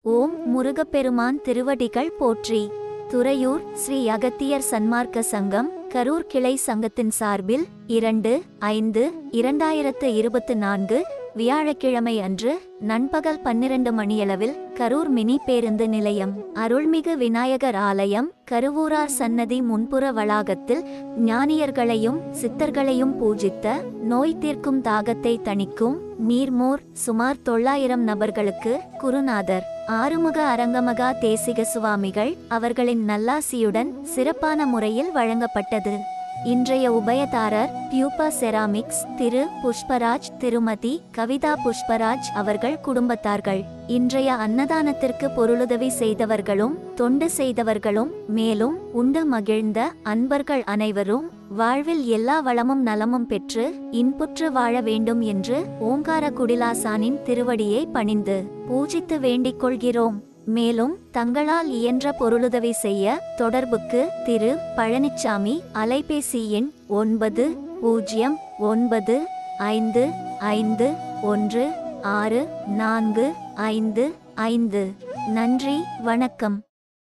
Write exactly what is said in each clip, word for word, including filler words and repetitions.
ஓம் முருகப்பெருமான் திருவடிகள் போற்றி. துறையூர் ஸ்ரீ அகத்தியர் சன்மார்க்க சங்கம் கரூர் கிளை சங்கத்தின் சார்பில் இரண்டு ஐந்து இரண்டாயிரத்து இருபத்து நான்கு வியாழக்கிழமை அன்று நண்பகல் பன்னிரண்டு மணியளவில் கரூர் மினி பேருந்து நிலையம் அருள்மிகு விநாயகர் ஆலயம் கருவூரார் சன்னதி முன்புற வளாகத்தில் ஞானியர்களையும் சித்தர்களையும் பூஜித்த நோய் தீர்க்கும் தாகத்தை தணிக்கும் நீர்மோர் சுமார் தொள்ளாயிரம் நபர்களுக்கு குருநாதர் ஆறுமுக அரங்கமகா தேசிக சுவாமிகள் அவர்களின் நல்லாசியுடன் சிறப்பான முறையில் வழங்கப்பட்டது. இன்றைய உபயதாரர் பியூபா செராமிக்ஸ் திரு புஷ்பராஜ் திருமதி கவிதா புஷ்பராஜ் அவர்கள் குடும்பத்தார்கள். இன்றைய அன்னதானத்திற்கு பொருளுதவி செய்தவர்களும் தொண்டு செய்தவர்களும் மேலும் உண்டு மகிழ்ந்த அன்பர்கள் அனைவரும் வாழ்வில் எல்லா வளமும் நலமும் பெற்று இன்புற்று வாழ வேண்டும் என்று ஓங்கார குடிலாசானின் திருவடியை பணிந்து பூஜித்து வேண்டிக் கொள்கிறோம். மேலும் தங்களால் இயன்ற பொருளுதவி செய்ய தொடர்புக்கு திரு பழனிச்சாமி அலைபேசி எண் ஒன்பது பூஜ்ஜியம் ஒன்பது ஐந்து ஐந்து ஒன்று ஆறு நான்கு ஐந்து ஐந்து. நன்றி, வணக்கம்.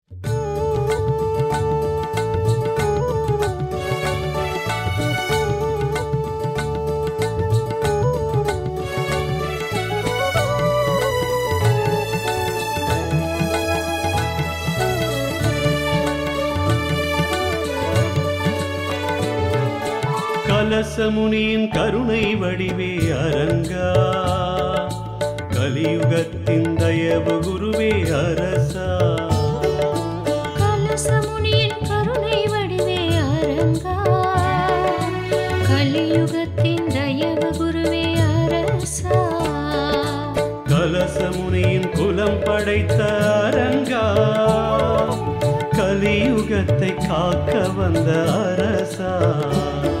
கலசமுனியின் கருணை வடிவே அரங்கா, கலியுகத்தின் தயவு குருவே அரசா. கலசமுனியின் கருணை வடிவே அரங்கா, கலியுகத்தின் தயவு குருவே அரசா. கலசமுனியின் குலம் படைத்த அரங்கா, கலியுகத்தை காக்க வந்த அரசா.